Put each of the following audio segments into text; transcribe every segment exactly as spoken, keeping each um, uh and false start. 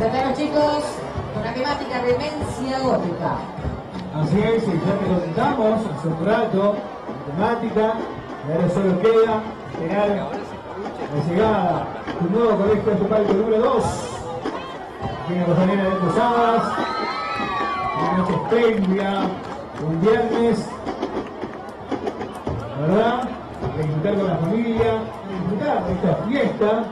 Ya están los chicos con la temática demencia gótica. Así es, y ya te contamos hace un rato, la temática, y ahora solo queda esperar la llegada de un nuevo colegio a tu palco número dos. Tiene Rosalina de Posadas, una noche espléndida, un viernes, la verdad, de disfrutar con la familia, de disfrutar de esta fiesta,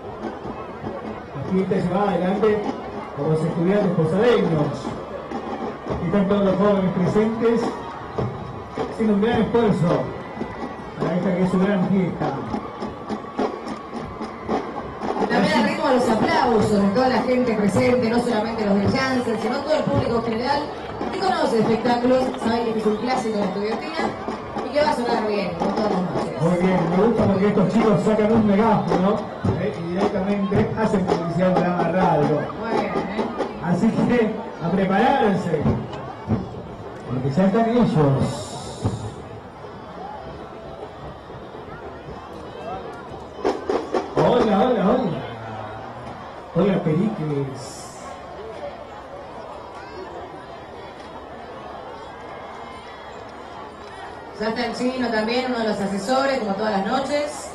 la fiesta llevada adelante por los estudiantes posadeños. Están todos los jóvenes presentes haciendo un gran esfuerzo para esta que es su gran fiesta. También al ritmo de los aplausos de toda la gente presente, no solamente los del Janssen, sino todo el público general que conoce espectáculos, sabe que este es un clásico de la estudiantina y que va a sonar bien, como todas las noches. Muy bien, me gusta porque estos chicos sacan un megáfono ¿eh? y directamente hacen publicidad para la radio. Muy bien, ¿eh? Así que a prepararse, porque ya están ellos. Hola, hola, hola. Hola, Pericles. Ya está el chino también, uno de los asesores, como todas las noches.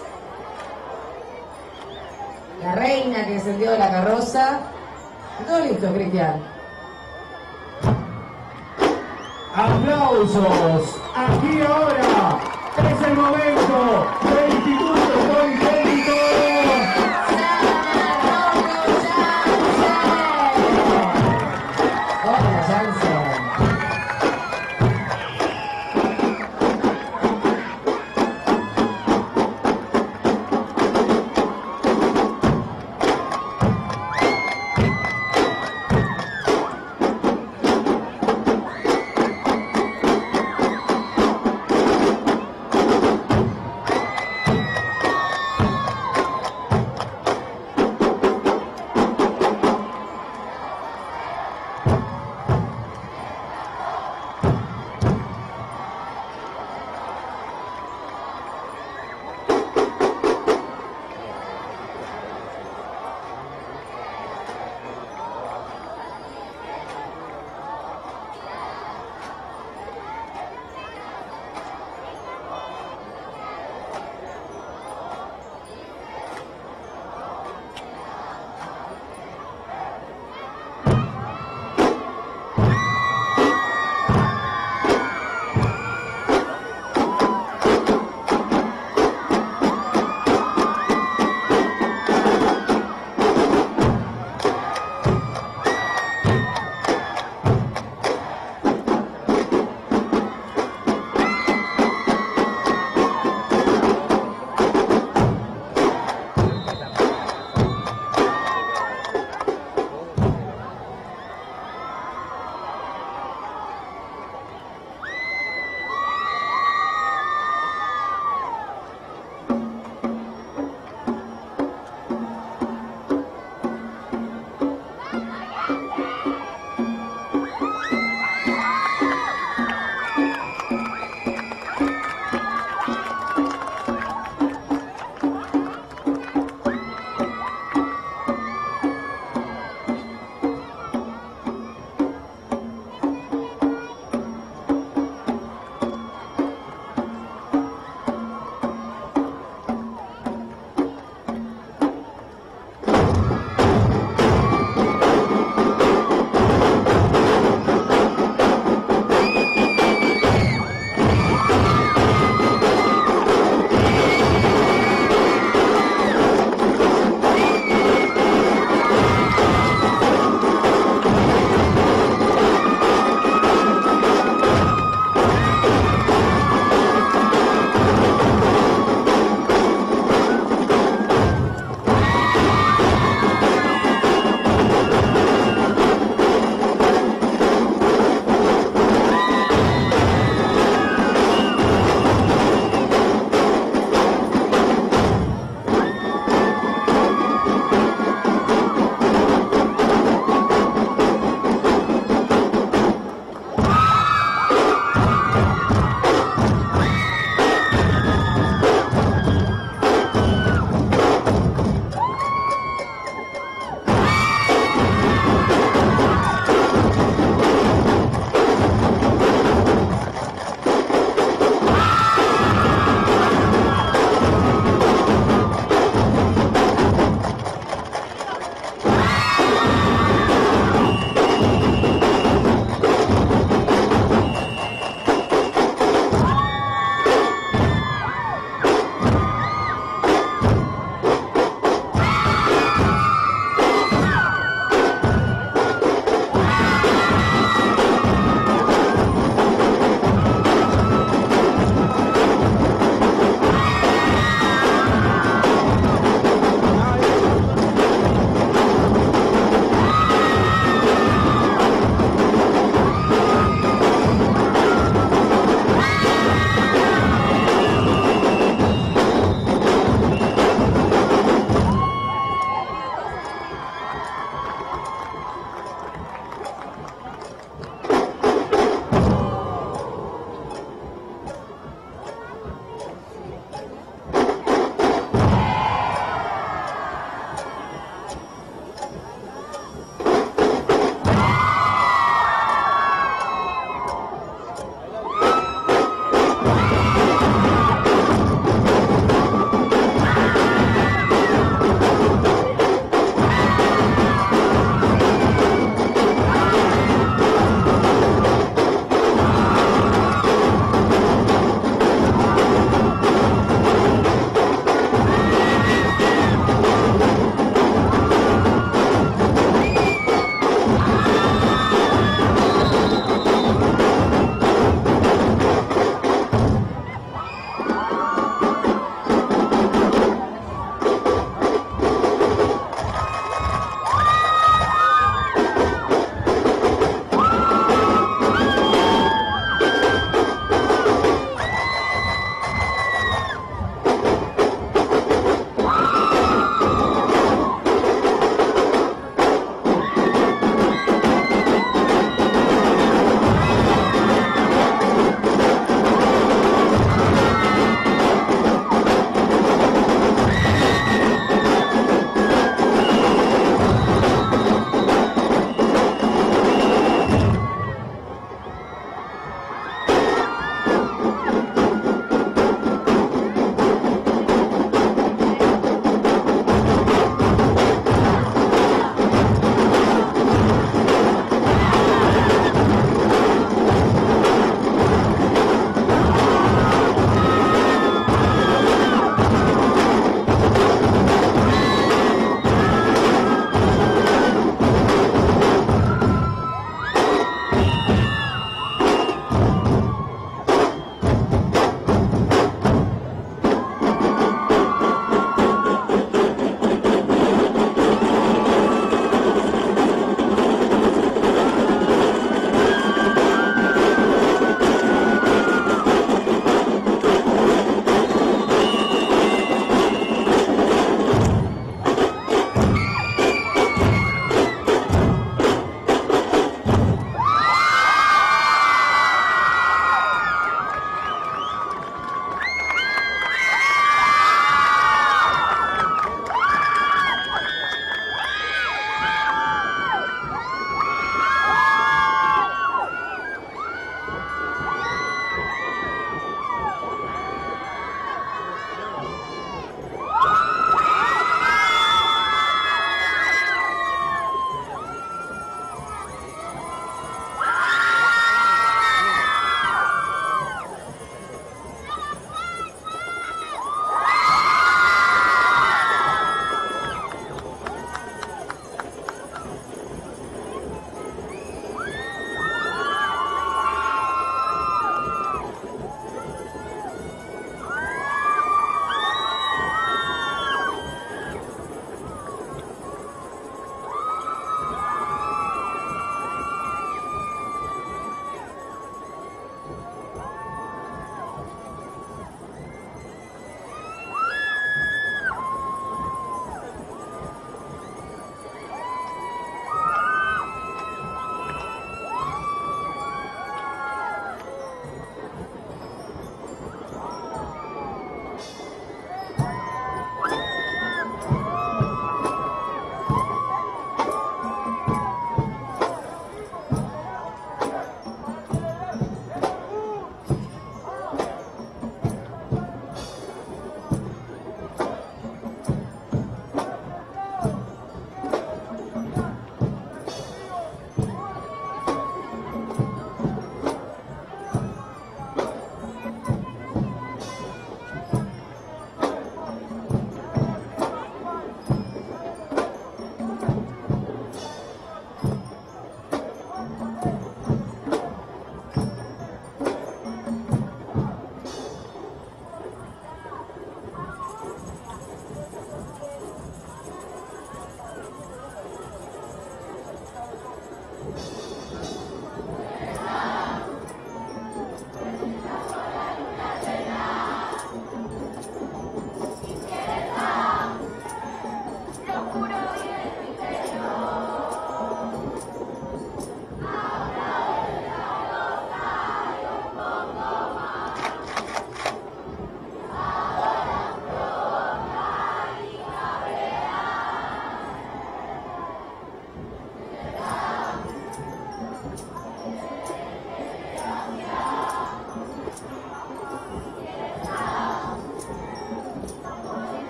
La reina que descendió de la carroza. Todo listo, Cristian. Aplausos. Aquí ahora es el momento del Instituto Politécnico. Hola, Janssen.